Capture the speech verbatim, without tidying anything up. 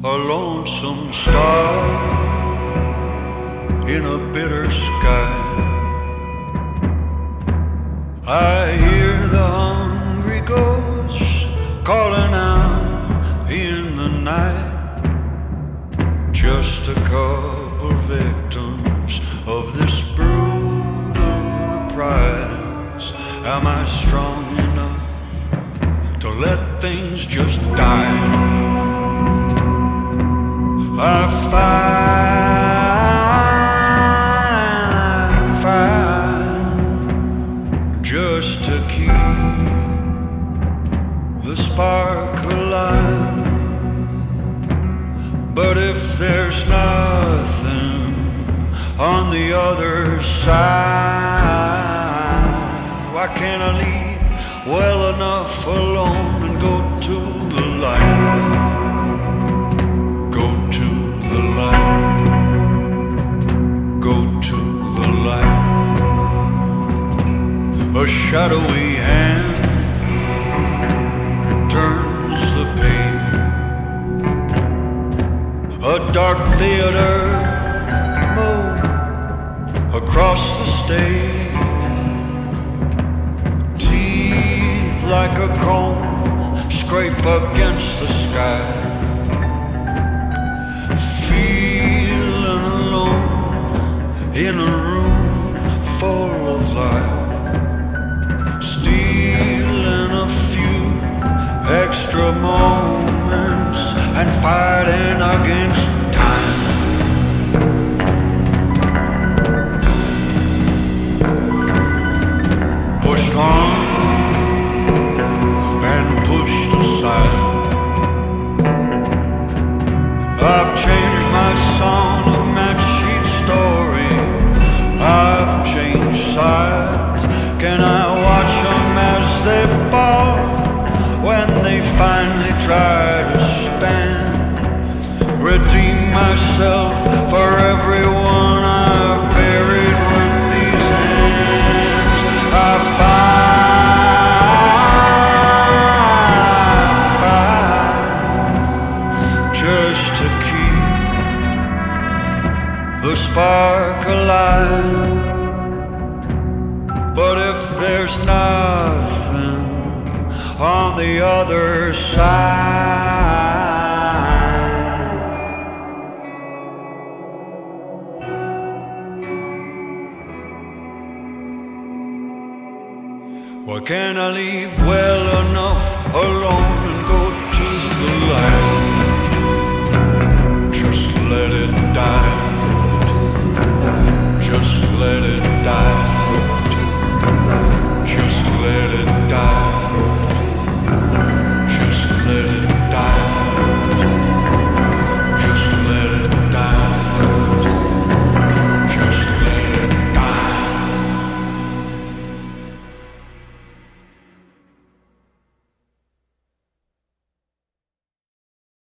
a lonesome star in a bitter sky. I hear the hungry ghosts calling out in the night. Just a couple victims of this brutal reprise. Am I strong enough to let things just die? I find, I find, just to keep the spark alive. But if there's nothing on the other side, why can't I leave well enough alone and go to the light? Go to the light. Go to the light. A shadowy hand turns the page. A dark theater moved across the stage. Teeth like a comb scrape against the sky. Feeling alone in a room full of life. Stealing a few extra moments and fighting against time. Pushed on and pushed aside. I've changed my song of match sheet story. I've changed sides. Can I watch them as they fall when they finally try to stand? Redeem myself for everyone I've buried with these hands. I find, just to keep the spark alive. But if there's nothing on the other side, why can't I leave well enough alone and go